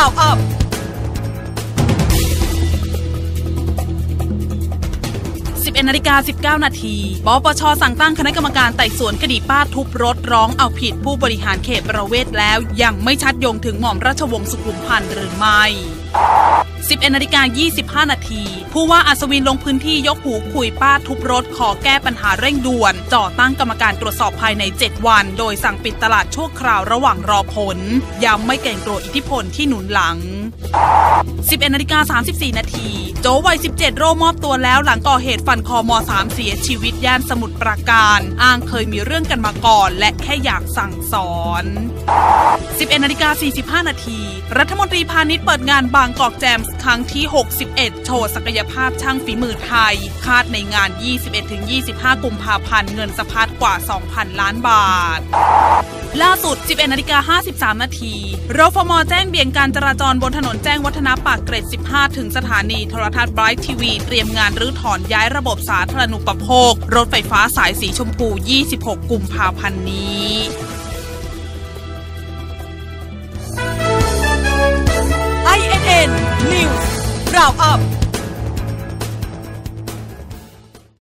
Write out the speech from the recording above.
Round Up 11:19 นาทีปปช.สั่งตั้งคณะกรรมการไต่สวนคดีป้าทุบรถร้องเอาผิดผู้บริหารเขตประเวศแล้วยังไม่ชัดโยงถึงหม่อมราชวงศ์สุขุมพันธ์หรือไม่11:25 นาทีผู้ว่าอัศวินลงพื้นที่ยกหูคุยป้าทุบรถขอแก้ปัญหาเร่งด่วนจ่อตั้งกรรมการตรวจสอบภายใน7วันโดยสั่งปิดตลาดชั่วคราวระหว่างรอผลย้ำไม่เกรงกลัวอิทธิพลที่หนุนหลัง11:34 นาทีโจวัย17โร่มอบตัวแล้วหลังก่อเหตุฟันคอม.3 เสียชีวิตย่านสมุทรปราการอ้างเคยมีเรื่องกันมาก่อนและแค่อยากสั่งสอน11:45 นาทีรัฐมนตรีพาณิชย์เปิดงานบางกอกแจมส์ครั้งที่61โชว์ศักยภาพช่างฝีมือไทยคาดในงาน 21-25 กุมภาพันธ์เงินสะพัดกว่า 2,000 ล้านบาทล่าสุด 11:53 นาทีรฟม.แจ้งเบี่ยงการจราจรบนถนนแจ้งวัฒนะปากเกร็ด15ถึงสถานีโทรทัศน์ไบรท์ทีวีเตรียมงานรื้อถอนย้ายระบบสาธารณูปโภครถไฟฟ้าสายสีชมพู26 กุมภาพันธ์นี้ INN News Round Up